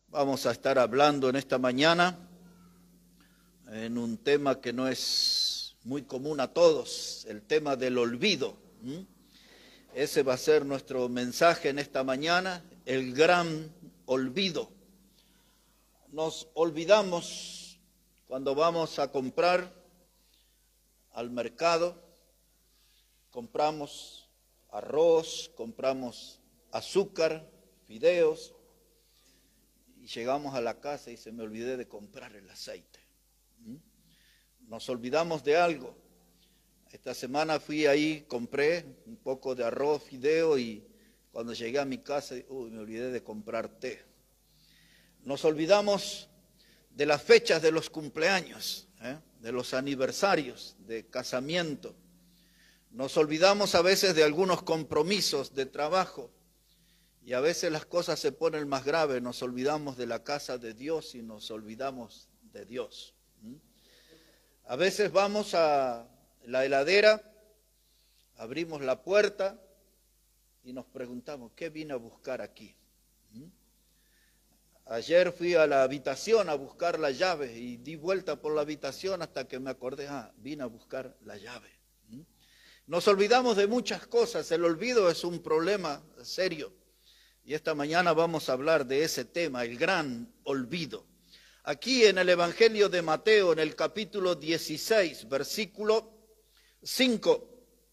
Vamos a estar hablando en esta mañana en un tema que no es muy común a todos, el tema del olvido. Ese va a ser nuestro mensaje en esta mañana, el gran olvido. Nos olvidamos cuando vamos a comprar al mercado, compramos arroz, compramos azúcar, fideos, y llegamos a la casa y se me olvidé de comprar el aceite. Nos olvidamos de algo. Esta semana fui ahí, compré un poco de arroz, fideo, y cuando llegué a mi casa, me olvidé de comprar té. Nos olvidamos de las fechas de los cumpleaños, de los aniversarios de casamiento. Nos olvidamos a veces de algunos compromisos de trabajo. Y a veces las cosas se ponen más graves, nos olvidamos de la casa de Dios y nos olvidamos de Dios. A veces vamos a la heladera, abrimos la puerta y nos preguntamos, ¿qué vine a buscar aquí? Ayer fui a la habitación a buscar la llave y di vuelta por la habitación hasta que me acordé, vine a buscar la llave. Nos olvidamos de muchas cosas, el olvido es un problema serio. Y esta mañana vamos a hablar de ese tema, el gran olvido. Aquí en el Evangelio de Mateo, en el capítulo 16, versículo 5,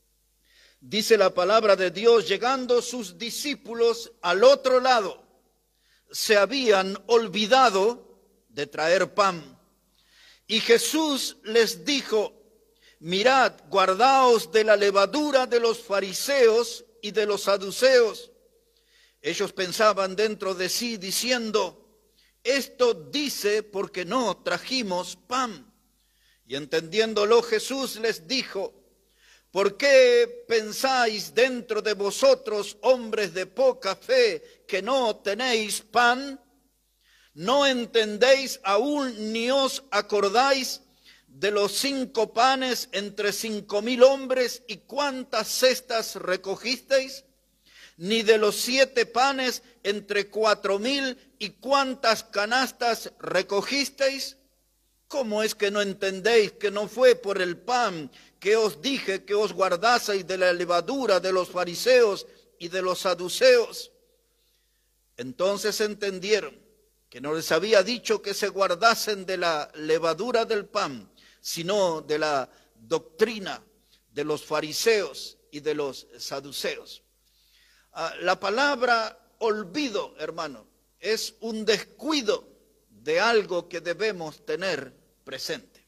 dice la palabra de Dios, llegando sus discípulos al otro lado, se habían olvidado de traer pan. Y Jesús les dijo, mirad, guardaos de la levadura de los fariseos y de los saduceos. Ellos pensaban dentro de sí diciendo, esto dice porque no trajimos pan. Y entendiéndolo Jesús les dijo, ¿por qué pensáis dentro de vosotros, hombres de poca fe, que no tenéis pan? ¿No entendéis aún ni os acordáis de los 5 panes entre 5,000 hombres y cuántas cestas recogisteis? Ni de los 7 panes entre 4,000 y cuántas canastas recogisteis. ¿Cómo es que no entendéis que no fue por el pan que os dije que os guardaseis de la levadura de los fariseos y de los saduceos? Entonces entendieron que no les había dicho que se guardasen de la levadura del pan, sino de la doctrina de los fariseos y de los saduceos. La palabra olvido, hermano, es un descuido de algo que debemos tener presente.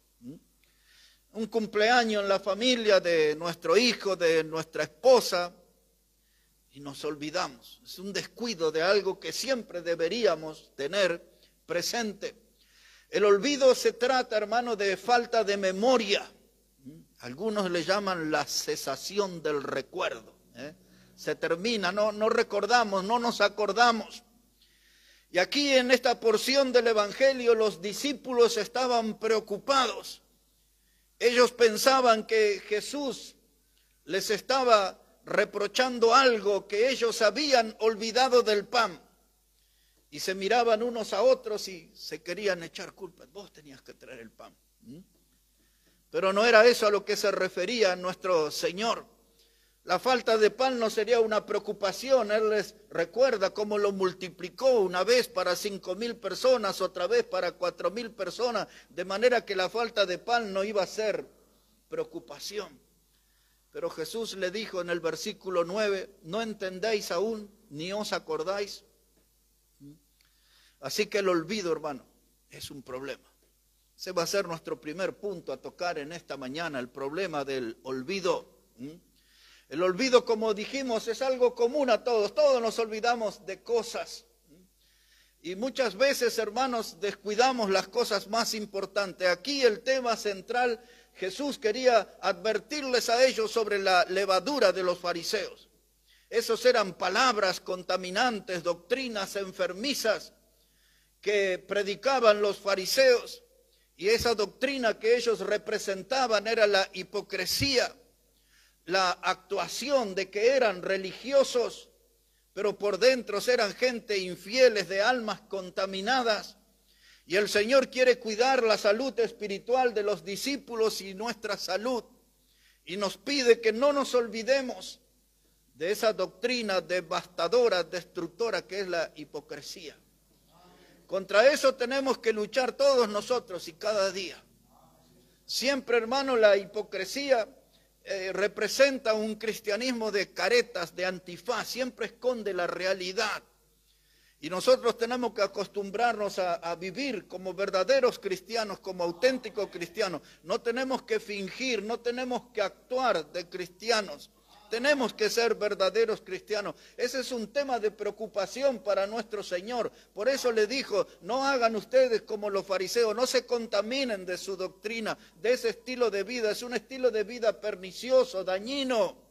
Un cumpleaños en la familia de nuestro hijo, de nuestra esposa, y nos olvidamos. Es un descuido de algo que siempre deberíamos tener presente. El olvido se trata, hermano, de falta de memoria. Algunos le llaman la cesación del recuerdo. Se termina, no recordamos, no nos acordamos. Y aquí en esta porción del Evangelio los discípulos estaban preocupados. Ellos pensaban que Jesús les estaba reprochando algo, que ellos habían olvidado del pan. Y se miraban unos a otros y se querían echar culpas. Vos tenías que traer el pan. Pero no era eso a lo que se refería nuestro Señor. La falta de pan no sería una preocupación. Él les recuerda cómo lo multiplicó una vez para 5,000 personas, otra vez para 4,000 personas, de manera que la falta de pan no iba a ser preocupación. Pero Jesús le dijo en el versículo 9, ¿no entendéis aún ni os acordáis? Así que el olvido, hermano, es un problema. Ese va a ser nuestro primer punto a tocar en esta mañana, el problema del olvido. El olvido, como dijimos, es algo común a todos. Todos nos olvidamos de cosas. Y muchas veces, hermanos, descuidamos las cosas más importantes. Aquí el tema central, Jesús quería advertirles a ellos sobre la levadura de los fariseos. Esos eran palabras contaminantes, doctrinas enfermizas que predicaban los fariseos. Y esa doctrina que ellos representaban era la hipocresía, la actuación de que eran religiosos, pero por dentro eran gente infieles, de almas contaminadas. Y el Señor quiere cuidar la salud espiritual de los discípulos y nuestra salud. Y nos pide que no nos olvidemos de esa doctrina devastadora, destructora que es la hipocresía. Contra eso tenemos que luchar todos nosotros y cada día. Siempre, hermano, la hipocresía representa un cristianismo de caretas, de antifaz, siempre esconde la realidad. Y nosotros tenemos que acostumbrarnos a vivir como verdaderos cristianos, como auténticos cristianos. No tenemos que fingir, no tenemos que actuar de cristianos. Tenemos que ser verdaderos cristianos. Ese es un tema de preocupación para nuestro Señor. Por eso le dijo, no hagan ustedes como los fariseos, no se contaminen de su doctrina, de ese estilo de vida. Es un estilo de vida pernicioso, dañino.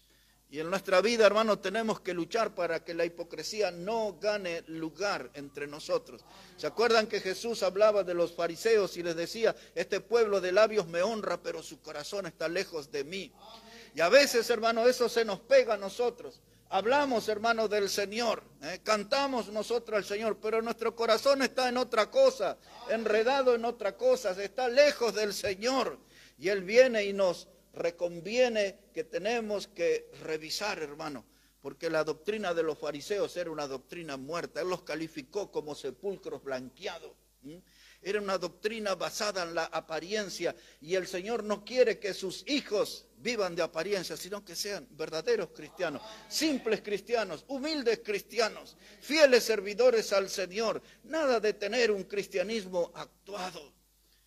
Y en nuestra vida, hermanos, tenemos que luchar para que la hipocresía no gane lugar entre nosotros. ¿Se acuerdan que Jesús hablaba de los fariseos y les decía, este pueblo de labios me honra, pero su corazón está lejos de mí? Y a veces, hermano, eso se nos pega a nosotros. Hablamos, hermano, del Señor, cantamos nosotros al Señor, pero nuestro corazón está en otra cosa, enredado en otra cosa, está lejos del Señor. Y Él viene y nos reconviene que tenemos que revisar, hermano, porque la doctrina de los fariseos era una doctrina muerta. Él los calificó como sepulcros blanqueados. Era una doctrina basada en la apariencia, y el Señor no quiere que sus hijos vivan de apariencia, sino que sean verdaderos cristianos, simples cristianos, humildes cristianos, fieles servidores al Señor. Nada de tener un cristianismo actuado.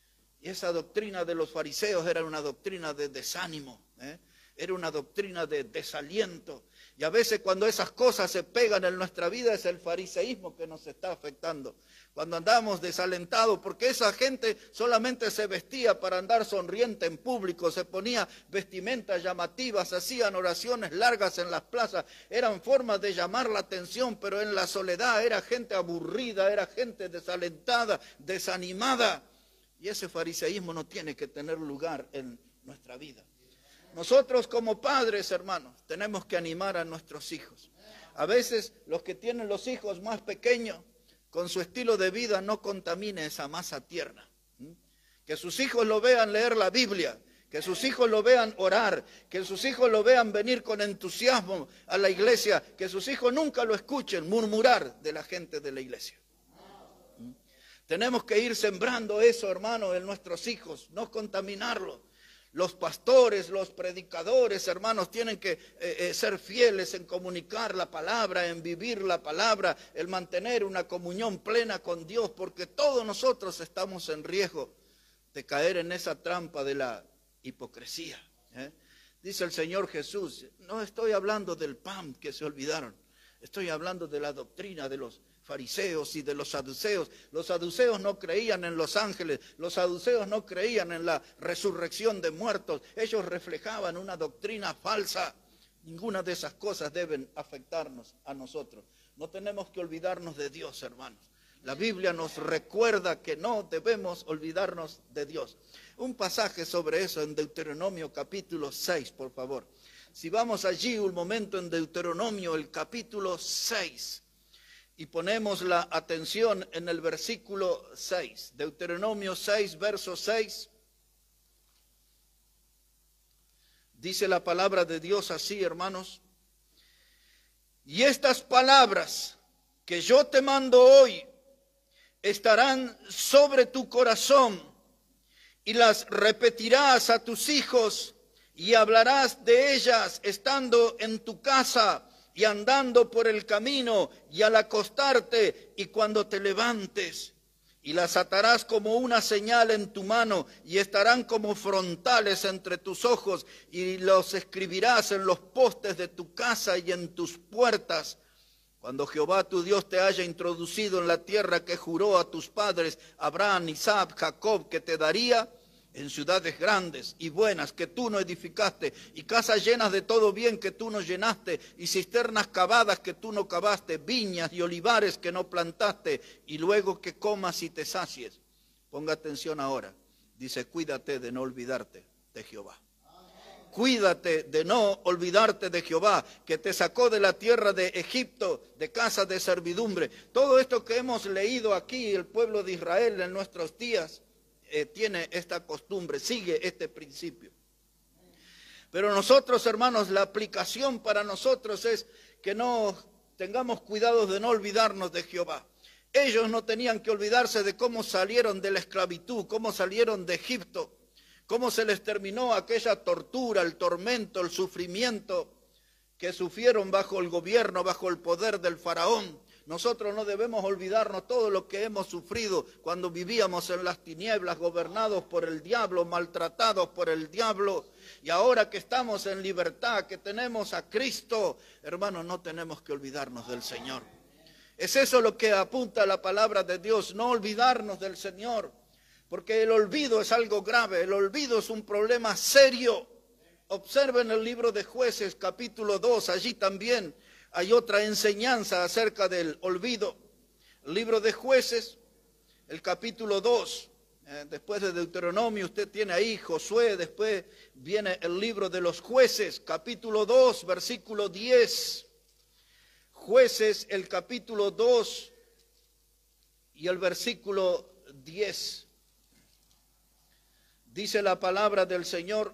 Y esa doctrina de los fariseos era una doctrina de desánimo, era una doctrina de desaliento. Y a veces cuando esas cosas se pegan en nuestra vida es el fariseísmo que nos está afectando. Cuando andamos desalentados, porque esa gente solamente se vestía para andar sonriente en público, se ponía vestimentas llamativas, hacían oraciones largas en las plazas, eran formas de llamar la atención, pero en la soledad era gente aburrida, era gente desalentada, desanimada. Y ese fariseísmo no tiene que tener lugar en nuestra vida. Nosotros como padres, hermanos, tenemos que animar a nuestros hijos. A veces los que tienen los hijos más pequeños, con su estilo de vida no contamine esa masa tierna. Que sus hijos lo vean leer la Biblia, que sus hijos lo vean orar, que sus hijos lo vean venir con entusiasmo a la iglesia, que sus hijos nunca lo escuchen murmurar de la gente de la iglesia. Tenemos que ir sembrando eso, hermano, en nuestros hijos, no contaminarlos. Los pastores, los predicadores, hermanos, tienen que ser fieles en comunicar la palabra, en vivir la palabra, en mantener una comunión plena con Dios, porque todos nosotros estamos en riesgo de caer en esa trampa de la hipocresía. Dice el Señor Jesús, no estoy hablando del pan que se olvidaron, estoy hablando de la doctrina de los fariseos y de los saduceos. Los saduceos no creían en los ángeles, los saduceos no creían en la resurrección de muertos, ellos reflejaban una doctrina falsa. Ninguna de esas cosas deben afectarnos a nosotros. No tenemos que olvidarnos de Dios, hermanos. La Biblia nos recuerda que no debemos olvidarnos de Dios. Un pasaje sobre eso en Deuteronomio capítulo 6, por favor. Si vamos allí un momento en Deuteronomio, el capítulo 6, y ponemos la atención en el versículo 6, Deuteronomio 6, verso 6, dice la palabra de Dios así, hermanos: y estas palabras que yo te mando hoy estarán sobre tu corazón, y las repetirás a tus hijos, y hablarás de ellas estando en tu casa, y andando por el camino, y al acostarte, y cuando te levantes. Y las atarás como una señal en tu mano, y estarán como frontales entre tus ojos, y los escribirás en los postes de tu casa y en tus puertas. Cuando Jehová tu Dios te haya introducido en la tierra que juró a tus padres, Abraham, Isaac, Jacob, que te daría, en ciudades grandes y buenas que tú no edificaste, y casas llenas de todo bien que tú no llenaste, y cisternas cavadas que tú no cavaste, viñas y olivares que no plantaste, y luego que comas y te sacies. Ponga atención ahora, dice, cuídate de no olvidarte de Jehová. Cuídate de no olvidarte de Jehová, que te sacó de la tierra de Egipto, de casa de servidumbre. Todo esto que hemos leído aquí, el pueblo de Israel en nuestros días, tiene esta costumbre, sigue este principio. Pero nosotros, hermanos, la aplicación para nosotros es que no tengamos cuidado de no olvidarnos de Jehová. Ellos no tenían que olvidarse de cómo salieron de la esclavitud, cómo salieron de Egipto, cómo se les terminó aquella tortura, el tormento, el sufrimiento que sufrieron bajo el gobierno, bajo el poder del faraón. Nosotros no debemos olvidarnos todo lo que hemos sufrido cuando vivíamos en las tinieblas, gobernados por el diablo, maltratados por el diablo. Y ahora que estamos en libertad, que tenemos a Cristo, hermanos, no tenemos que olvidarnos del Señor. Es eso lo que apunta la palabra de Dios, no olvidarnos del Señor. Porque el olvido es algo grave, el olvido es un problema serio. Observen el libro de Jueces, capítulo 2, allí también hay otra enseñanza acerca del olvido. El libro de Jueces, el capítulo 2, después de Deuteronomio, usted tiene ahí Josué, después viene el libro de los Jueces, capítulo 2, versículo 10. Jueces, el capítulo 2 y el versículo 10. Dice la palabra del Señor,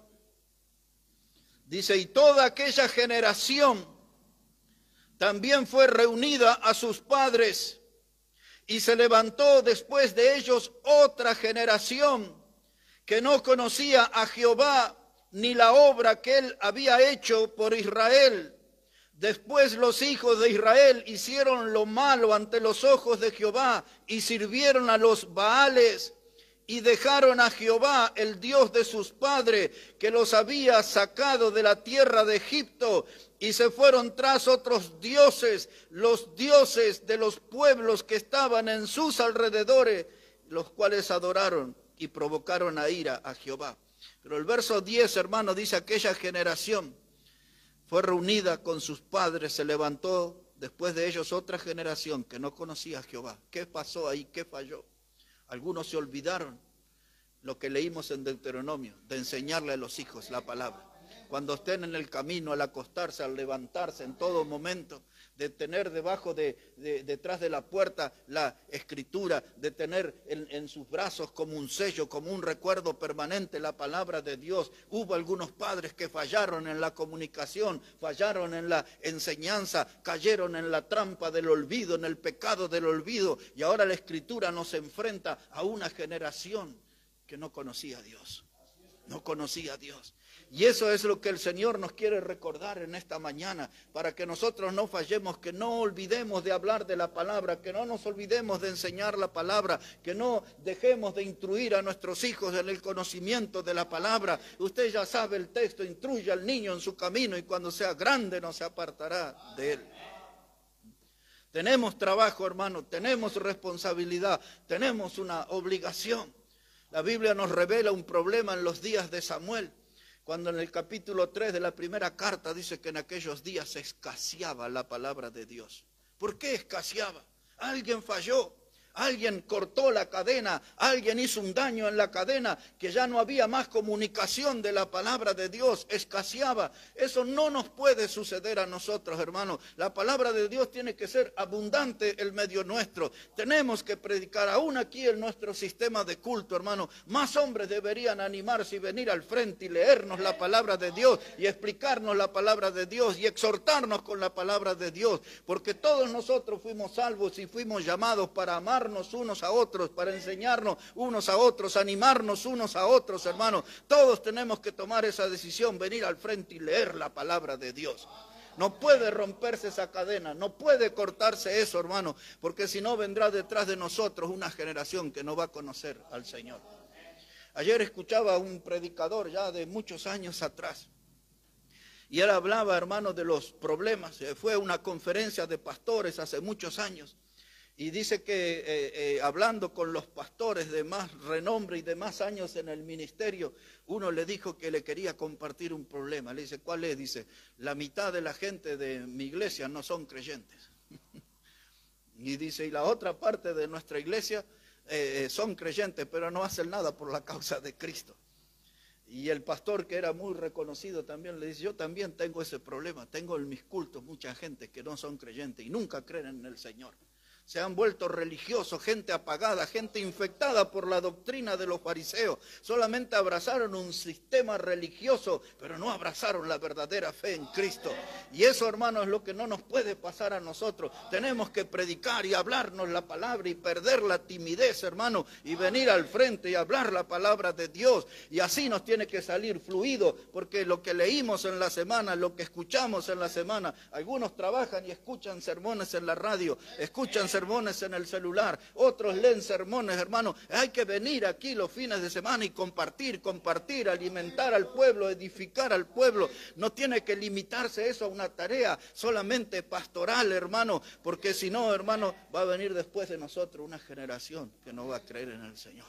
dice, y toda aquella generación también fue reunida a sus padres, y se levantó después de ellos otra generación que no conocía a Jehová ni la obra que él había hecho por Israel. Después los hijos de Israel hicieron lo malo ante los ojos de Jehová y sirvieron a los Baales y dejaron a Jehová, el Dios de sus padres, que los había sacado de la tierra de Egipto, y se fueron tras otros dioses, los dioses de los pueblos que estaban en sus alrededores, los cuales adoraron y provocaron a ira a Jehová. Pero el verso 10, hermano, dice, aquella generación fue reunida con sus padres, se levantó después de ellos otra generación que no conocía a Jehová. ¿Qué pasó ahí? ¿Qué falló? Algunos se olvidaron lo que leímos en Deuteronomio, de enseñarle a los hijos la palabra. Cuando estén en el camino, al acostarse, al levantarse, en todo momento, de tener detrás de la puerta la escritura, de tener en sus brazos como un sello, como un recuerdo permanente la palabra de Dios. Hubo algunos padres que fallaron en la comunicación, fallaron en la enseñanza, cayeron en la trampa del olvido, en el pecado del olvido, y ahora la escritura nos enfrenta a una generación que no conocía a Dios, no conocía a Dios. Y eso es lo que el Señor nos quiere recordar en esta mañana, para que nosotros no fallemos, que no olvidemos de hablar de la palabra, que no nos olvidemos de enseñar la palabra, que no dejemos de instruir a nuestros hijos en el conocimiento de la palabra. Usted ya sabe el texto, instruye al niño en su camino y cuando sea grande no se apartará de él. Tenemos trabajo, hermano, tenemos responsabilidad, tenemos una obligación. La Biblia nos revela un problema en los días de Samuel, cuando en el capítulo 3 de la primera carta dice que en aquellos días escaseaba la palabra de Dios. ¿Por qué escaseaba? Alguien falló, alguien cortó la cadena, alguien hizo un daño en la cadena, que ya no había más comunicación de la palabra de Dios, escaseaba. Eso no nos puede suceder a nosotros, hermanos. La palabra de Dios tiene que ser abundante en medio nuestro. Tenemos que predicar, aún aquí en nuestro sistema de culto, hermano. Más hombres deberían animarse y venir al frente y leernos la palabra de Dios y explicarnos la palabra de Dios y exhortarnos con la palabra de Dios, porque todos nosotros fuimos salvos y fuimos llamados para amar unos a otros, para enseñarnos unos a otros, animarnos unos a otros, hermanos. Todos tenemos que tomar esa decisión, venir al frente y leer la palabra de Dios. No puede romperse esa cadena, no puede cortarse eso, hermano, porque si no vendrá detrás de nosotros una generación que no va a conocer al Señor. Ayer escuchaba a un predicador ya de muchos años atrás, y él hablaba, hermano, de los problemas. Fue a una conferencia de pastores hace muchos años. Y dice que hablando con los pastores de más renombre y de más años en el ministerio, uno le dijo que le quería compartir un problema. Le dice, ¿cuál es? Dice, la mitad de la gente de mi iglesia no son creyentes. Y dice, y la otra parte de nuestra iglesia son creyentes, pero no hacen nada por la causa de Cristo. Y el pastor, que era muy reconocido también, le dice, yo también tengo ese problema, tengo en mis cultos mucha gente que no son creyentes y nunca creen en el Señor. Se han vuelto religiosos, gente apagada, gente infectada por la doctrina de los fariseos. Solamente abrazaron un sistema religioso, pero no abrazaron la verdadera fe en Cristo. Y eso, hermano, es lo que no nos puede pasar a nosotros. Tenemos que predicar y hablarnos la palabra y perder la timidez, hermano, y venir al frente y hablar la palabra de Dios. Y así nos tiene que salir fluido, porque lo que leímos en la semana, lo que escuchamos en la semana, algunos trabajan y escuchan sermones en la radio, escuchan sermones en el celular, otros leen sermones, hermano. Hay que venir aquí los fines de semana y compartir, alimentar al pueblo, edificar al pueblo. No tiene que limitarse eso a una tarea solamente pastoral, hermano, porque si no, hermano, va a venir después de nosotros una generación que no va a creer en el Señor.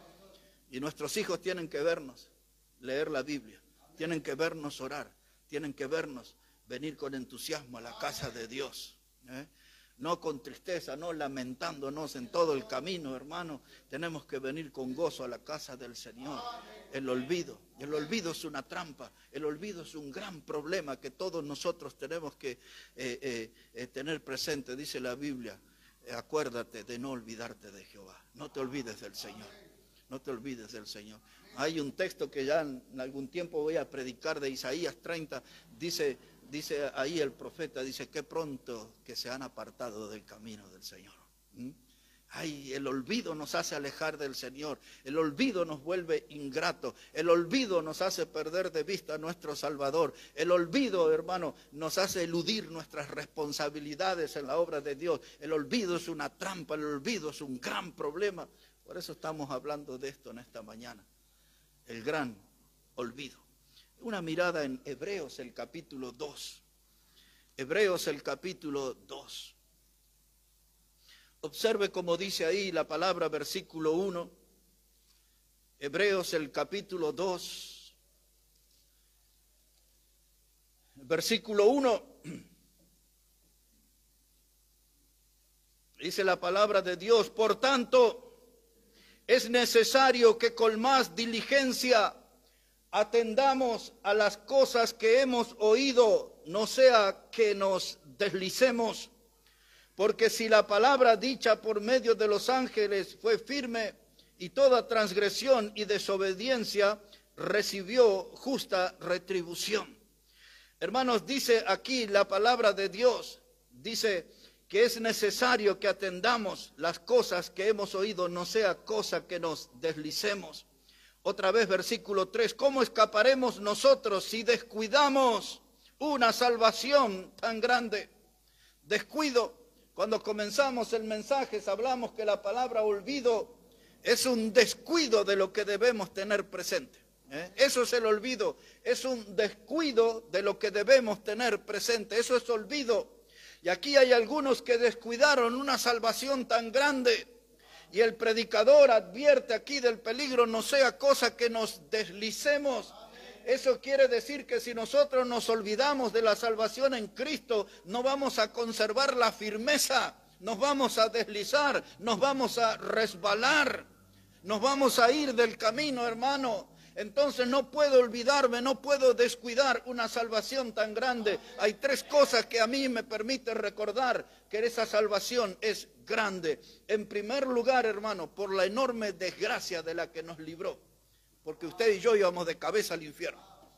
Y nuestros hijos tienen que vernos leer la Biblia, tienen que vernos orar, tienen que vernos venir con entusiasmo a la casa de Dios, no con tristeza, no lamentándonos en todo el camino, hermano. Tenemos que venir con gozo a la casa del Señor. El olvido es una trampa, el olvido es un gran problema que todos nosotros tenemos que tener presente. Dice la Biblia, acuérdate de no olvidarte de Jehová, no te olvides del Señor, no te olvides del Señor. Hay un texto que ya en algún tiempo voy a predicar de Isaías 30, dice ahí el profeta, dice, qué pronto que se han apartado del camino del Señor. Ay, el olvido nos hace alejar del Señor, el olvido nos vuelve ingratos, el olvido nos hace perder de vista a nuestro Salvador, el olvido, hermano, nos hace eludir nuestras responsabilidades en la obra de Dios. El olvido es una trampa, el olvido es un gran problema. Por eso estamos hablando de esto en esta mañana, el gran olvido. Una mirada en Hebreos, el capítulo 2. Hebreos, el capítulo 2. Observe cómo dice ahí la palabra, versículo 1. Hebreos, el capítulo 2. Versículo 1. Dice la palabra de Dios, por tanto, es necesario que con más diligencia atendamos a las cosas que hemos oído, no sea que nos deslicemos, porque si la palabra dicha por medio de los ángeles fue firme, y toda transgresión y desobediencia recibió justa retribución. Hermanos, dice aquí la palabra de Dios, dice que es necesario que atendamos las cosas que hemos oído, no sea cosa que nos deslicemos. Otra vez, versículo 3, ¿cómo escaparemos nosotros si descuidamos una salvación tan grande? Descuido. Cuando comenzamos el mensaje hablamos que la palabra olvido es un descuido de lo que debemos tener presente. Eso es el olvido, es un descuido de lo que debemos tener presente, eso es olvido. Y aquí hay algunos que descuidaron una salvación tan grande. Y el predicador advierte aquí del peligro, no sea cosa que nos deslicemos. Eso quiere decir que si nosotros nos olvidamos de la salvación en Cristo, no vamos a conservar la firmeza, nos vamos a deslizar, nos vamos a resbalar, nos vamos a ir del camino, hermano. Entonces no puedo olvidarme, no puedo descuidar una salvación tan grande. Hay tres cosas que a mí me permiten recordar que esa salvación es grande. En primer lugar, hermano, por la enorme desgracia de la que nos libró. Porque usted y yo íbamos de cabeza al infierno.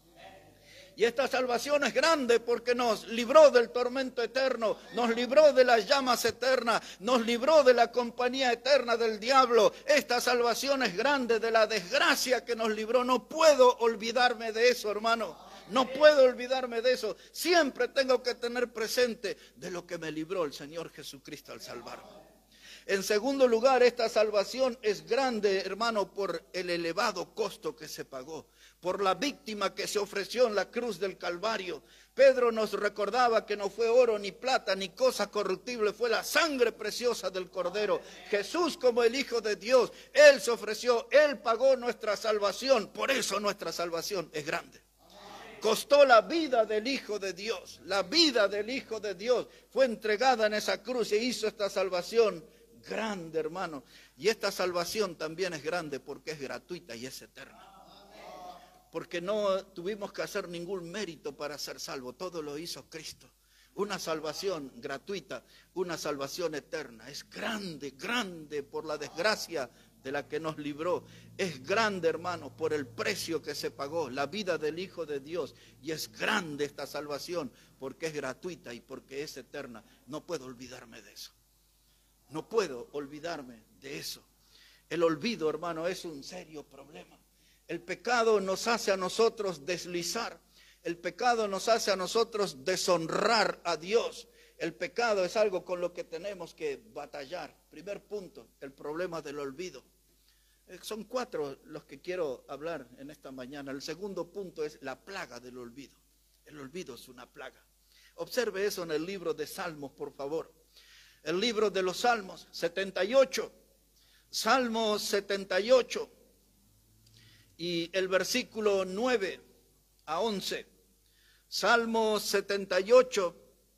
Y esta salvación es grande porque nos libró del tormento eterno, nos libró de las llamas eternas, nos libró de la compañía eterna del diablo. Esta salvación es grande, de la desgracia que nos libró. No puedo olvidarme de eso, hermano. No puedo olvidarme de eso. Siempre tengo que tener presente de lo que me libró el Señor Jesucristo al salvarme. En segundo lugar, esta salvación es grande, hermano, por el elevado costo que se pagó, por la víctima que se ofreció en la cruz del Calvario. Pedro nos recordaba que no fue oro, ni plata, ni cosa corruptible, fue la sangre preciosa del Cordero. Jesús, como el Hijo de Dios, Él se ofreció, Él pagó nuestra salvación, por eso nuestra salvación es grande. Costó la vida del Hijo de Dios, la vida del Hijo de Dios fue entregada en esa cruz y hizo esta salvación grande, hermano. Y esta salvación también es grande porque es gratuita y es eterna. porque no tuvimos que hacer ningún mérito para ser salvos, todo lo hizo Cristo. Una salvación gratuita, una salvación eterna. Es grande, grande por la desgracia de la que nos libró. Es grande, hermanos, por el precio que se pagó, la vida del Hijo de Dios. Y es grande esta salvación porque es gratuita y porque es eterna. No puedo olvidarme de eso. No puedo olvidarme de eso. El olvido, hermano, es un serio problema. El pecado nos hace a nosotros deslizar. El pecado nos hace a nosotros deshonrar a Dios. El pecado es algo con lo que tenemos que batallar. Primer punto, el problema del olvido. Son 4 los que quiero hablar en esta mañana. El segundo punto es la plaga del olvido. El olvido es una plaga. Observe eso en el libro de Salmos, por favor. El libro de los Salmos, 78. Salmo 78 y el versículo 9 a 11. Salmo 78,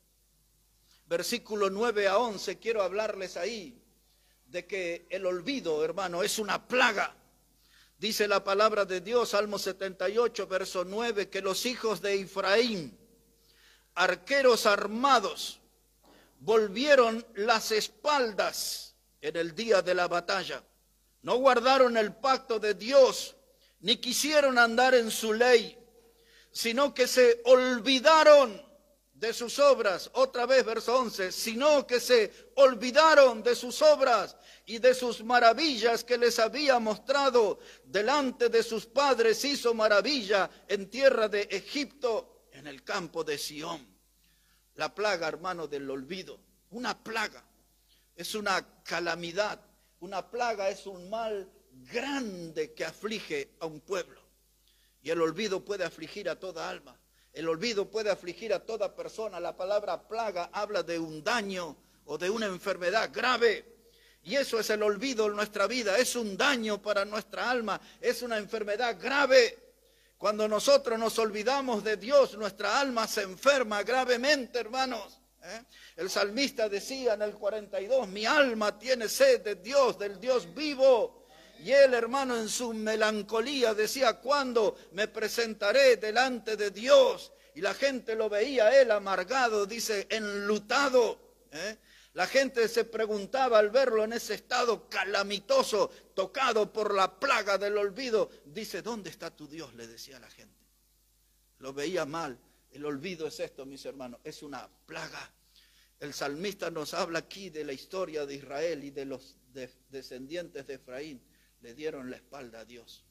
versículo 9 a 11. Quiero hablarles ahí de que el olvido, hermano, es una plaga. Dice la palabra de Dios, Salmo 78, verso 9, que los hijos de Efraín, arqueros armados, volvieron las espaldas en el día de la batalla. No guardaron el pacto de Dios, ni quisieron andar en su ley, sino que se olvidaron de sus obras. Otra vez, verso 11, sino que se olvidaron de sus obras y de sus maravillas que les había mostrado. Delante de sus padres hizo maravilla en tierra de Egipto, en el campo de Sión. La plaga, hermano, del olvido. Una plaga es una calamidad. Una plaga es un mal grande que aflige a un pueblo. Y el olvido puede afligir a toda alma. El olvido puede afligir a toda persona. La palabra plaga habla de un daño o de una enfermedad grave. Y eso es el olvido en nuestra vida. Es un daño para nuestra alma. Es una enfermedad grave. Cuando nosotros nos olvidamos de Dios, nuestra alma se enferma gravemente, hermanos. El salmista decía en el 42, mi alma tiene sed de Dios, del Dios vivo. Y él, hermano, en su melancolía decía, ¿cuándo me presentaré delante de Dios? Y la gente lo veía él amargado, dice, enlutado. La gente se preguntaba al verlo en ese estado calamitoso, tocado por la plaga del olvido. Dice, ¿dónde está tu Dios? Le decía a la gente. Lo veía mal. El olvido es esto, mis hermanos, es una plaga. El salmista nos habla aquí de la historia de Israel y de los descendientes de Efraín. Le dieron la espalda a Dios.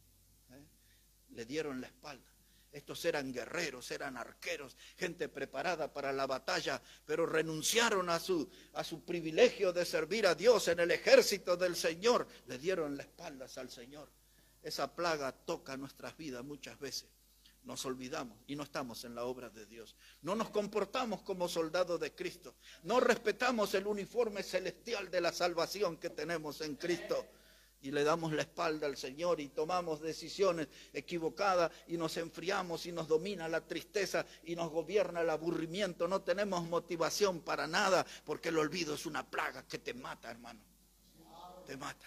Le dieron la espalda. Estos eran guerreros, eran arqueros, gente preparada para la batalla, pero renunciaron a su privilegio de servir a Dios en el ejército del Señor. Le dieron las espaldas al Señor. Esa plaga toca nuestras vidas muchas veces. Nos olvidamos y no estamos en la obra de Dios. No nos comportamos como soldados de Cristo. No respetamos el uniforme celestial de la salvación que tenemos en Cristo. Y le damos la espalda al Señor y tomamos decisiones equivocadas y nos enfriamos y nos domina la tristeza y nos gobierna el aburrimiento. No tenemos motivación para nada porque el olvido es una plaga que te mata, hermano. Te mata.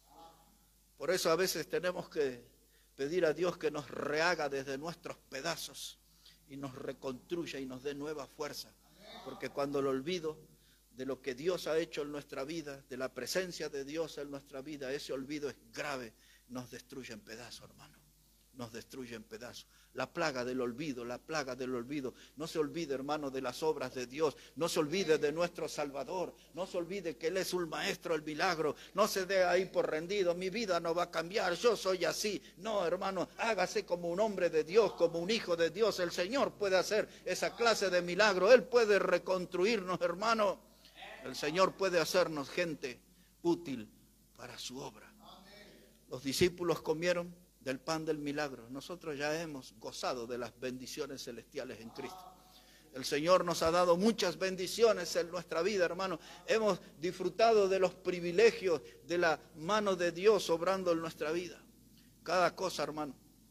Por eso a veces tenemos que pedir a Dios que nos rehaga desde nuestros pedazos y nos reconstruya y nos dé nueva fuerza. Porque cuando el olvido de lo que Dios ha hecho en nuestra vida, de la presencia de Dios en nuestra vida, ese olvido es grave, nos destruye en pedazos, hermano. Nos destruye en pedazos. La plaga del olvido, la plaga del olvido. No se olvide, hermano, de las obras de Dios. No se olvide de nuestro Salvador. No se olvide que Él es un maestro del milagro. No se dé ahí por rendido. Mi vida no va a cambiar. Yo soy así. No, hermano, hágase como un hombre de Dios, como un hijo de Dios. El Señor puede hacer esa clase de milagro. Él puede reconstruirnos, hermano. El Señor puede hacernos gente útil para su obra. Los discípulos comieron del pan del milagro. Nosotros ya hemos gozado de las bendiciones celestiales en Cristo. El Señor nos ha dado muchas bendiciones en nuestra vida, hermano. Hemos disfrutado de los privilegios de la mano de Dios obrando en nuestra vida. Cada cosa, hermano,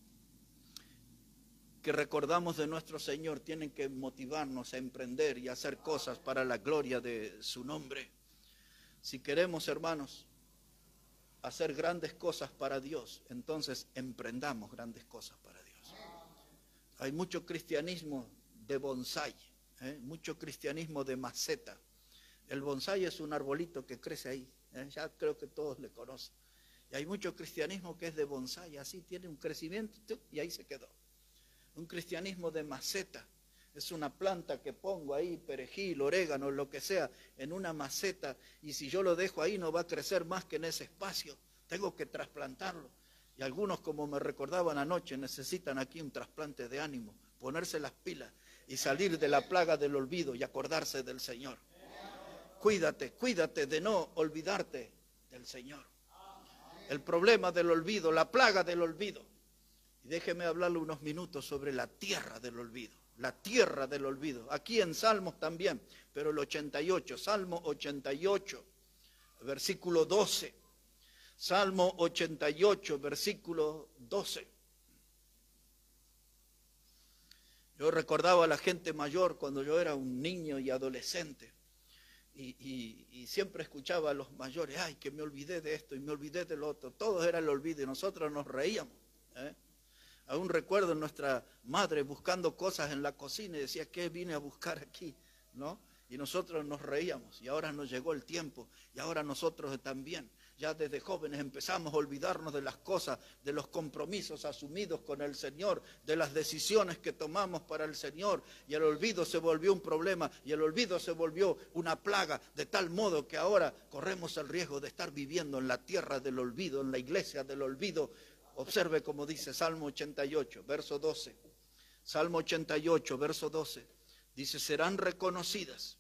que recordamos de nuestro Señor tienen que motivarnos a emprender y a hacer cosas para la gloria de su nombre. Si queremos, hermanos, hacer grandes cosas para Dios, entonces emprendamos grandes cosas para Dios. Hay mucho cristianismo de bonsái, mucho cristianismo de maceta. El bonsái es un arbolito que crece ahí, ya creo que todos le conocen. Y hay mucho cristianismo que es de bonsái, así tiene un crecimiento y ahí se quedó. Un cristianismo de maceta. Es una planta que pongo ahí, perejil, orégano, lo que sea, en una maceta, y si yo lo dejo ahí no va a crecer más que en ese espacio. Tengo que trasplantarlo. Y algunos, como me recordaban anoche, necesitan aquí un trasplante de ánimo, ponerse las pilas y salir de la plaga del olvido y acordarse del Señor. Cuídate, cuídate de no olvidarte del Señor. El problema del olvido, la plaga del olvido. Y déjeme hablarle unos minutos sobre la tierra del olvido. La tierra del olvido. Aquí en Salmos también, pero el 88, Salmo 88, versículo 12. Salmo 88, versículo 12. Yo recordaba a la gente mayor cuando yo era un niño y adolescente. Y siempre escuchaba a los mayores, ay, que me olvidé de esto y me olvidé de lo otro. Todo era el olvido y nosotros nos reíamos. Aún recuerdo nuestra madre buscando cosas en la cocina y decía, ¿qué vine a buscar aquí? ¿No? Y nosotros nos reíamos y ahora nos llegó el tiempo y ahora nosotros también. Ya desde jóvenes empezamos a olvidarnos de las cosas, de los compromisos asumidos con el Señor, de las decisiones que tomamos para el Señor, y el olvido se volvió un problema y el olvido se volvió una plaga, de tal modo que ahora corremos el riesgo de estar viviendo en la tierra del olvido, en la iglesia del olvido. Observe como dice Salmo 88, verso 12. Salmo 88, verso 12. Dice, serán reconocidas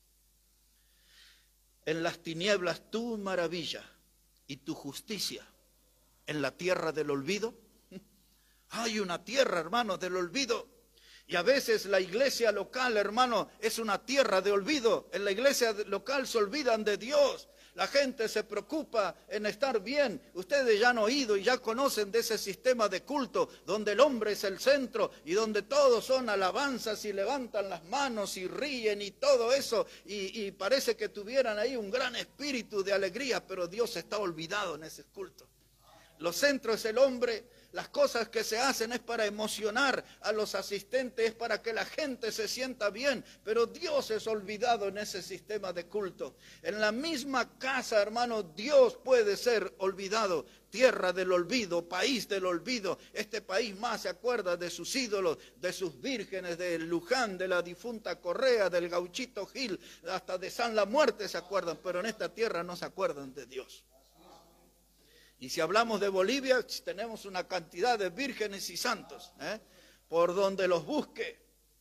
en las tinieblas tu maravilla y tu justicia en la tierra del olvido. Hay una tierra, hermano, del olvido. Y a veces la iglesia local, hermano, es una tierra de olvido. En la iglesia local se olvidan de Dios. La gente se preocupa en estar bien. Ustedes ya han oído y ya conocen de ese sistema de culto donde el hombre es el centro y donde todos son alabanzas y levantan las manos y ríen y todo eso. Y parece que tuvieran ahí un gran espíritu de alegría, pero Dios está olvidado en ese culto. Los centros es el hombre. Las cosas que se hacen es para emocionar a los asistentes, es para que la gente se sienta bien, pero Dios es olvidado en ese sistema de culto. En la misma casa, hermano, Dios puede ser olvidado. Tierra del olvido, país del olvido. Este país más se acuerda de sus ídolos, de sus vírgenes, de Luján, de la difunta Correa, del Gauchito Gil, hasta de San La Muerte se acuerdan, pero en esta tierra no se acuerdan de Dios. Y si hablamos de Bolivia, tenemos una cantidad de vírgenes y santos, por donde los busque.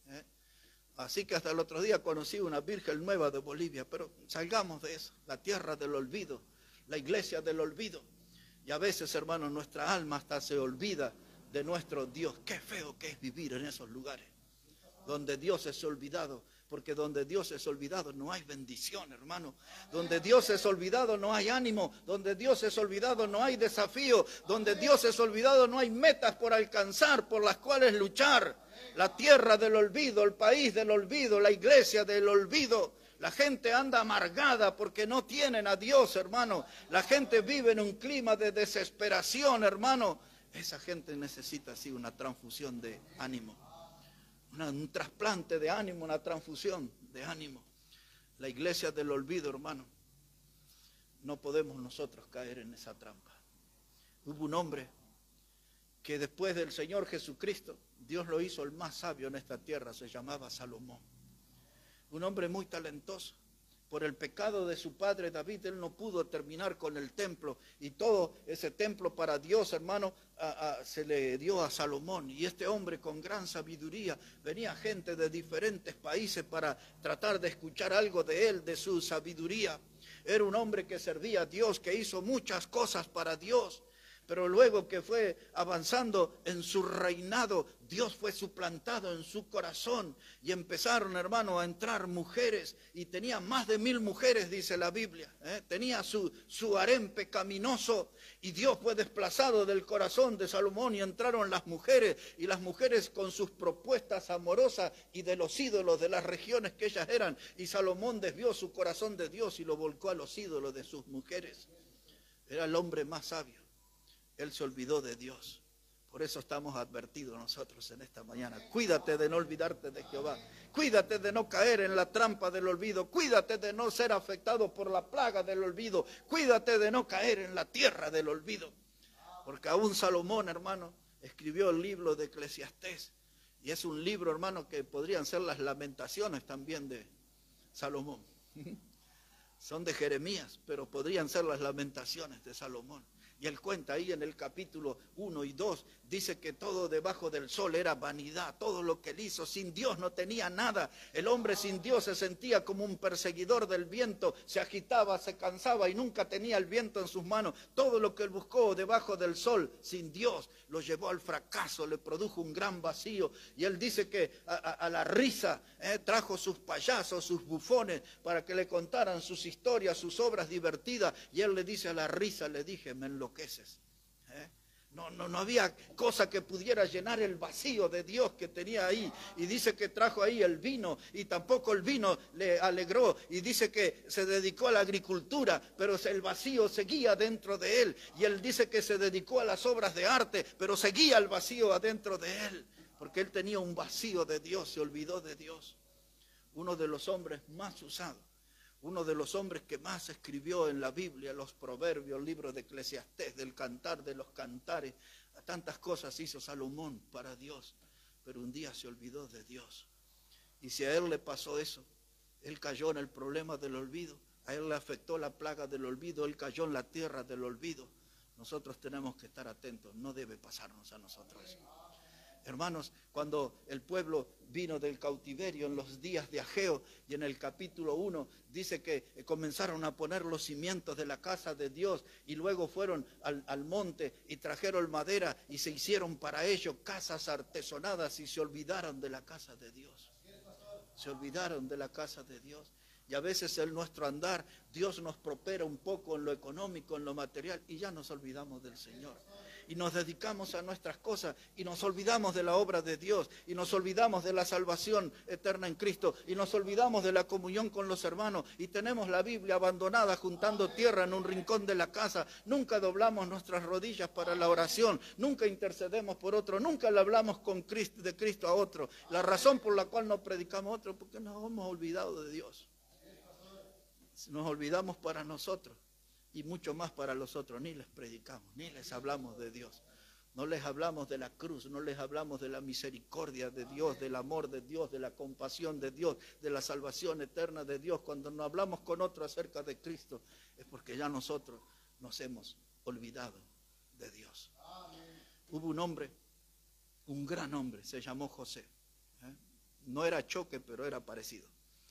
Así que hasta el otro día conocí una virgen nueva de Bolivia, pero salgamos de eso, la tierra del olvido, la iglesia del olvido. Y a veces, hermanos, nuestra alma hasta se olvida de nuestro Dios. Qué feo que es vivir en esos lugares, donde Dios es olvidado. Porque donde Dios es olvidado no hay bendición, hermano. Donde Dios es olvidado no hay ánimo. Donde Dios es olvidado no hay desafío. Donde Dios es olvidado no hay metas por alcanzar, por las cuales luchar. La tierra del olvido, el país del olvido, la iglesia del olvido. La gente anda amargada porque no tienen a Dios, hermano. La gente vive en un clima de desesperación, hermano. Esa gente necesita así una transfusión de ánimo. Un trasplante de ánimo, una transfusión de ánimo. La iglesia del olvido, hermano. No podemos nosotros caer en esa trampa. Hubo un hombre que después del Señor Jesucristo, Dios lo hizo el más sabio en esta tierra, se llamaba Salomón. Un hombre muy talentoso. Por el pecado de su padre David, él no pudo terminar con el templo. Y todo ese templo para Dios, hermano, se le dio a Salomón. Y este hombre con gran sabiduría, venía gente de diferentes países para tratar de escuchar algo de él, de su sabiduría. Era un hombre que servía a Dios, que hizo muchas cosas para Dios. Pero luego que fue avanzando en su reinado, Dios fue suplantado en su corazón y empezaron, hermano, a entrar mujeres, y tenía más de 1000 mujeres, dice la Biblia. Tenía su harén pecaminoso, y Dios fue desplazado del corazón de Salomón y entraron las mujeres, y las mujeres con sus propuestas amorosas y de los ídolos de las regiones que ellas eran, y Salomón desvió su corazón de Dios y lo volcó a los ídolos de sus mujeres. Era el hombre más sabio. Él se olvidó de Dios Por eso estamos advertidos nosotros en esta mañana. Cuídate de no olvidarte de Jehová. Cuídate de no caer en la trampa del olvido. Cuídate de no ser afectado por la plaga del olvido. Cuídate de no caer en la tierra del olvido. Porque aún Salomón, hermano, escribió el libro de Eclesiastés. Y es un libro, hermano, que podrían ser las lamentaciones también de Salomón. Son de Jeremías, pero podrían ser las lamentaciones de Salomón. Y él cuenta ahí en el capítulo 1 y 2, dice que todo debajo del sol era vanidad, todo lo que él hizo sin Dios no tenía nada. El hombre sin Dios se sentía como un perseguidor del viento, se agitaba, se cansaba y nunca tenía el viento en sus manos. Todo lo que él buscó debajo del sol sin Dios lo llevó al fracaso, le produjo un gran vacío. Y él dice que a la risa trajo sus payasos, sus bufones, para que le contaran sus historias, sus obras divertidas. Y él le dice a la risa, le dije, me enloqueces. No había cosa que pudiera llenar el vacío de Dios que tenía ahí. Y dice que trajo ahí el vino y tampoco el vino le alegró. Y dice que se dedicó a la agricultura, pero el vacío seguía dentro de él. Y él dice que se dedicó a las obras de arte, pero seguía el vacío adentro de él. Porque él tenía un vacío de Dios, se olvidó de Dios. Uno de los hombres más usados. Uno de los hombres que más escribió en la Biblia, los proverbios, el libro de Eclesiastés, del cantar de los cantares, tantas cosas hizo Salomón para Dios, pero un día se olvidó de Dios. Y si a él le pasó eso, él cayó en el problema del olvido, a él le afectó la plaga del olvido, él cayó en la tierra del olvido. Nosotros tenemos que estar atentos, no debe pasarnos a nosotros eso. Hermanos, cuando el pueblo vino del cautiverio en los días de Ageo, y en el capítulo 1 dice que comenzaron a poner los cimientos de la casa de Dios, y luego fueron al monte y trajeron madera y se hicieron para ello casas artesonadas y se olvidaron de la casa de Dios. Se olvidaron de la casa de Dios. Y a veces en nuestro andar Dios nos prospera un poco en lo económico, en lo material, y ya nos olvidamos del Señor. Y nos dedicamos a nuestras cosas y nos olvidamos de la obra de Dios y nos olvidamos de la salvación eterna en Cristo y nos olvidamos de la comunión con los hermanos y tenemos la Biblia abandonada juntando tierra en un rincón de la casa. Nunca doblamos nuestras rodillas para la oración, nunca intercedemos por otro, nunca le hablamos de Cristo a otro. La razón por la cual no predicamos a otro es porque nos hemos olvidado de Dios. Nos olvidamos para nosotros. Y mucho más para los otros, ni les predicamos, ni les hablamos de Dios. No les hablamos de la cruz, no les hablamos de la misericordia de Dios, del amor de Dios, de la compasión de Dios, de la salvación eterna de Dios. Cuando no hablamos con otros acerca de Cristo, es porque ya nosotros nos hemos olvidado de Dios. Hubo un hombre, un gran hombre, se llamó José. No era choque, pero era parecido.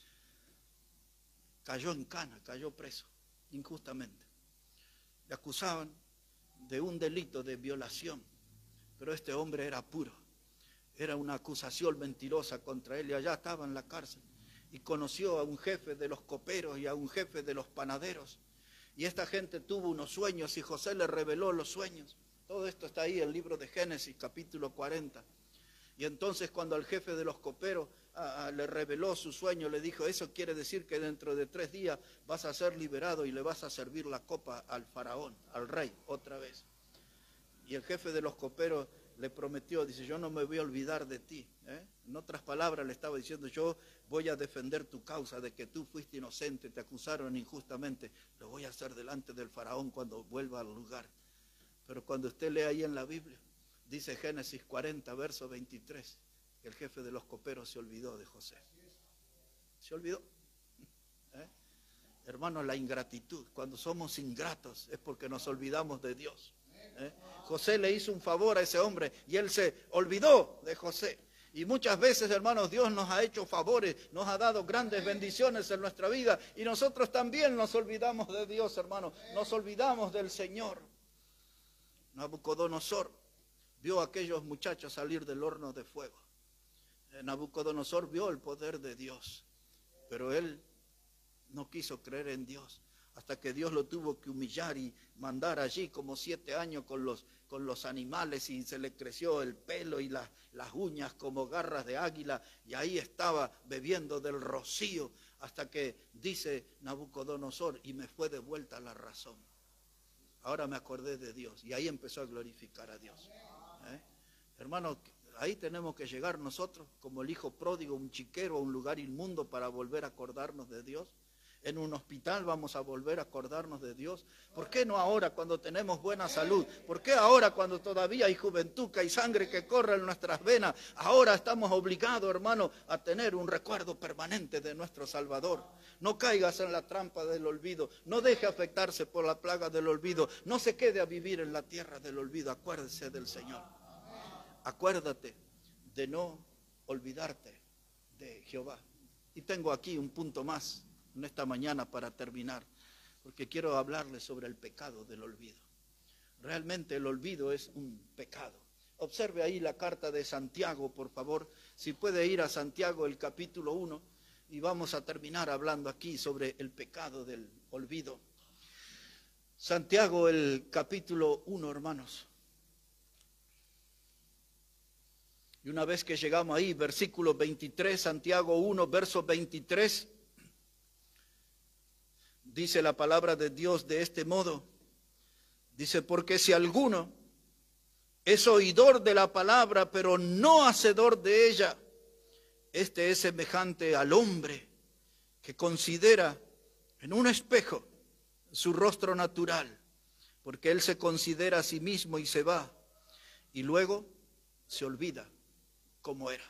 Cayó en cana, cayó preso, injustamente. Le acusaban de un delito de violación, pero este hombre era puro. Era una acusación mentirosa contra él y allá estaba en la cárcel. Y conoció a un jefe de los coperos y a un jefe de los panaderos. Y esta gente tuvo unos sueños y José le reveló los sueños. Todo esto está ahí en el libro de Génesis, capítulo 40. Y entonces cuando al jefe de los coperos le reveló su sueño, le dijo, eso quiere decir que dentro de 3 días vas a ser liberado y le vas a servir la copa al faraón, al rey, otra vez. Y el jefe de los coperos le prometió, dice, yo no me voy a olvidar de ti. En otras palabras le estaba diciendo, yo voy a defender tu causa de que tú fuiste inocente, te acusaron injustamente, lo voy a hacer delante del faraón cuando vuelva al lugar. Pero cuando usted lee ahí en la Biblia, dice Génesis 40, verso 23, que el jefe de los coperos se olvidó de José. Se olvidó. Hermanos, la ingratitud, cuando somos ingratos es porque nos olvidamos de Dios. José le hizo un favor a ese hombre y él se olvidó de José. Y muchas veces, hermanos, Dios nos ha hecho favores, nos ha dado grandes bendiciones en nuestra vida y nosotros también nos olvidamos de Dios, hermanos. Nos olvidamos del Señor. Nabucodonosor vio a aquellos muchachos salir del horno de fuego. Nabucodonosor vio el poder de Dios, pero él no quiso creer en Dios, hasta que Dios lo tuvo que humillar y mandar allí como 7 años con los animales y se le creció el pelo y las uñas como garras de águila y ahí estaba bebiendo del rocío hasta que dice Nabucodonosor y me fue de vuelta la razón. Ahora me acordé de Dios y ahí empezó a glorificar a Dios. Hermano, ahí tenemos que llegar nosotros, como el hijo pródigo, un chiquero, a un lugar inmundo para volver a acordarnos de Dios. En un hospital vamos a volver a acordarnos de Dios. ¿Por qué no ahora cuando tenemos buena salud? ¿Por qué ahora cuando todavía hay juventud, que hay sangre que corre en nuestras venas? Ahora estamos obligados, hermano, a tener un recuerdo permanente de nuestro Salvador. No caigas en la trampa del olvido. No deje afectarse por la plaga del olvido. No se quede a vivir en la tierra del olvido. Acuérdese del Señor. Acuérdate de no olvidarte de Jehová. Y tengo aquí un punto más en esta mañana para terminar, porque quiero hablarles sobre el pecado del olvido. Realmente el olvido es un pecado. Observe ahí la carta de Santiago, por favor, si puede ir a Santiago el capítulo 1, y vamos a terminar hablando aquí sobre el pecado del olvido. Santiago el capítulo 1, hermanos. Y una vez que llegamos ahí, versículo 23, Santiago 1, verso 23, dice la palabra de Dios de este modo. Dice, porque si alguno es oidor de la palabra, pero no hacedor de ella, este es semejante al hombre que considera en un espejo su rostro natural, porque él se considera a sí mismo y se va, y luego se olvida cómo era.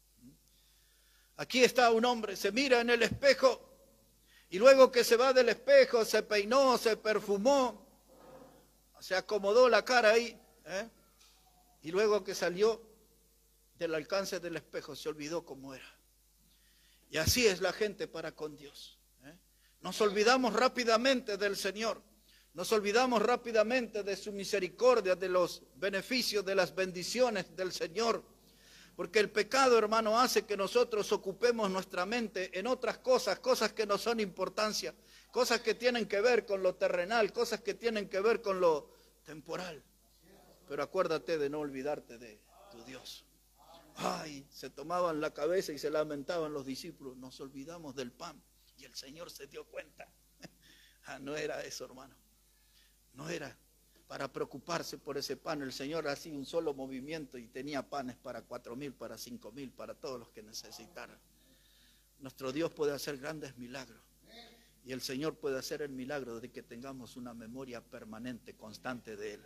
Aquí está un hombre, se mira en el espejo, y luego que se va del espejo, se peinó, se perfumó, se acomodó la cara ahí, y luego que salió del alcance del espejo, se olvidó cómo era. Y así es la gente para con Dios. Nos olvidamos rápidamente del Señor, nos olvidamos rápidamente de su misericordia, de los beneficios, de las bendiciones del Señor. Porque el pecado, hermano, hace que nosotros ocupemos nuestra mente en otras cosas, cosas que no son importancia, cosas que tienen que ver con lo terrenal, cosas que tienen que ver con lo temporal. Pero acuérdate de no olvidarte de tu Dios. Ay, se tomaban la cabeza y se lamentaban los discípulos, nos olvidamos del pan. Y el Señor se dio cuenta. No era eso, hermano. No era para preocuparse por ese pan. El Señor hacía un solo movimiento y tenía panes para 4,000, para 5,000, para todos los que necesitaran. Nuestro Dios puede hacer grandes milagros. Y el Señor puede hacer el milagro de que tengamos una memoria permanente, constante de Él.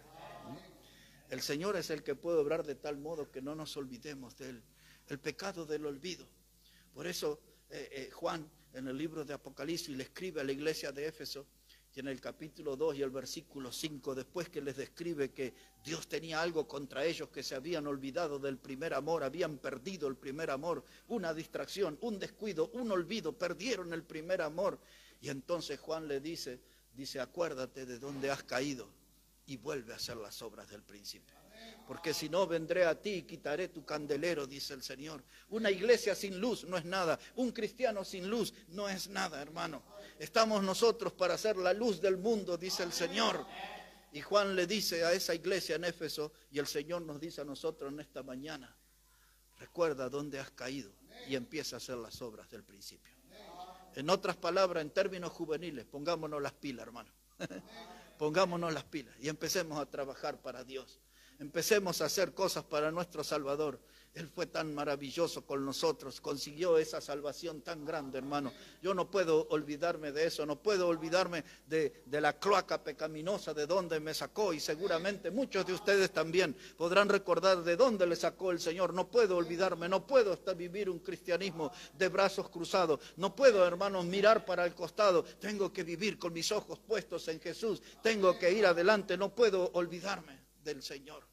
El Señor es el que puede obrar de tal modo que no nos olvidemos de Él. El pecado del olvido. Por eso Juan en el libro de Apocalipsis le escribe a la iglesia de Éfeso, y en el capítulo 2 y el versículo 5, después que les describe que Dios tenía algo contra ellos, que se habían olvidado del primer amor, habían perdido el primer amor, una distracción, un descuido, un olvido, perdieron el primer amor. Y entonces Juan le dice, acuérdate de dónde has caído y vuelve a hacer las obras del principio. Porque si no, vendré a ti y quitaré tu candelero, dice el Señor. Una iglesia sin luz no es nada. Un cristiano sin luz no es nada, hermano. Estamos nosotros para ser la luz del mundo, dice el Señor. Y Juan le dice a esa iglesia en Éfeso, y el Señor nos dice a nosotros en esta mañana, recuerda dónde has caído y empieza a hacer las obras del principio. En otras palabras, en términos juveniles, pongámonos las pilas, hermano. Pongámonos las pilas y empecemos a trabajar para Dios. Empecemos a hacer cosas para nuestro Salvador. Él fue tan maravilloso con nosotros, consiguió esa salvación tan grande, hermano. Yo no puedo olvidarme de eso, no puedo olvidarme de la cloaca pecaminosa de donde me sacó, y seguramente muchos de ustedes también podrán recordar de dónde le sacó el Señor. No puedo olvidarme, no puedo hasta vivir un cristianismo de brazos cruzados. No puedo, hermanos, mirar para el costado. Tengo que vivir con mis ojos puestos en Jesús. Tengo que ir adelante, no puedo olvidarme del Señor.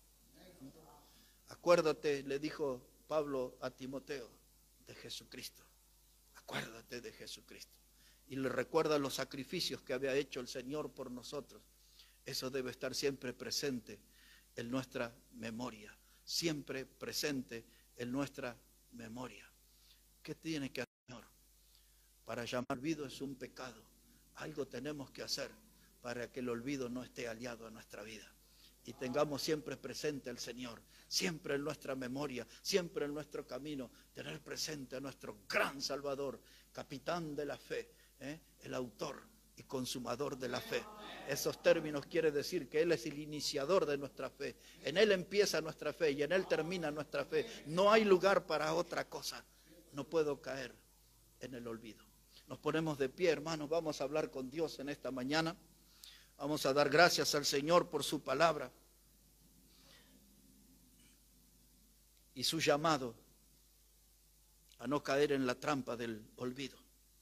Acuérdate, le dijo Pablo a Timoteo, de Jesucristo. Acuérdate de Jesucristo. Y le recuerda los sacrificios que había hecho el Señor por nosotros. Eso debe estar siempre presente en nuestra memoria. Siempre presente en nuestra memoria. ¿Qué tiene que hacer, Señor? Para llamar olvido es un pecado. Algo tenemos que hacer para que el olvido no esté aliado a nuestra vida. Y tengamos siempre presente al Señor, siempre en nuestra memoria, siempre en nuestro camino, tener presente a nuestro gran Salvador, capitán de la fe, el autor y consumador de la fe. Esos términos quiere decir que Él es el iniciador de nuestra fe. En Él empieza nuestra fe y en Él termina nuestra fe. No hay lugar para otra cosa. No puedo caer en el olvido. Nos ponemos de pie, hermanos. Vamos a hablar con Dios en esta mañana. Vamos a dar gracias al Señor por su palabra y su llamado a no caer en la trampa del olvido.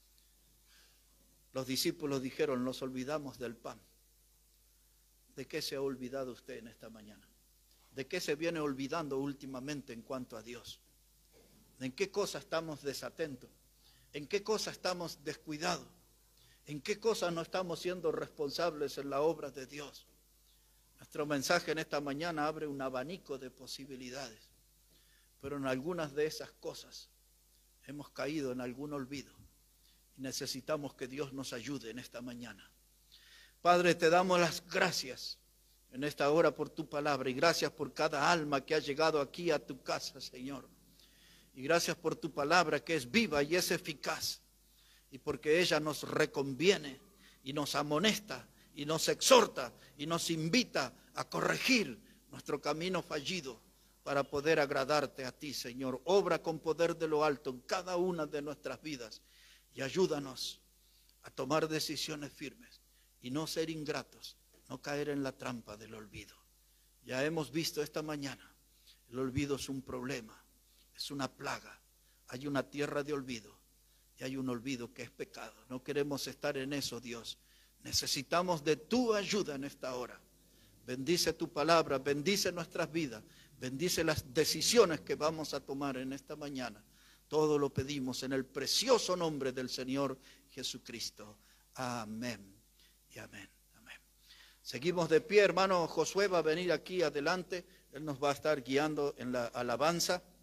Los discípulos dijeron, nos olvidamos del pan. ¿De qué se ha olvidado usted en esta mañana? ¿De qué se viene olvidando últimamente en cuanto a Dios? ¿En qué cosa estamos desatentos? ¿En qué cosa estamos descuidados? ¿En qué cosas no estamos siendo responsables en la obra de Dios? Nuestro mensaje en esta mañana abre un abanico de posibilidades, pero en algunas de esas cosas hemos caído en algún olvido y necesitamos que Dios nos ayude en esta mañana. Padre, te damos las gracias en esta hora por tu palabra y gracias por cada alma que ha llegado aquí a tu casa, Señor. Y gracias por tu palabra que es viva y es eficaz y porque ella nos reconviene y nos amonesta y nos exhorta y nos invita a corregir nuestro camino fallido para poder agradarte a ti, Señor. Obra con poder de lo alto en cada una de nuestras vidas y ayúdanos a tomar decisiones firmes y no ser ingratos, no caer en la trampa del olvido. Ya hemos visto esta mañana, el olvido es un problema, es una plaga. Hay una tierra de olvido y hay un olvido que es pecado. No queremos estar en eso, Dios. Necesitamos de tu ayuda en esta hora. Bendice tu palabra, bendice nuestras vidas, bendice las decisiones que vamos a tomar en esta mañana. Todo lo pedimos en el precioso nombre del Señor Jesucristo. Amén y amén. Amén. Seguimos de pie, hermano Josué va a venir aquí adelante. Él nos va a estar guiando en la alabanza.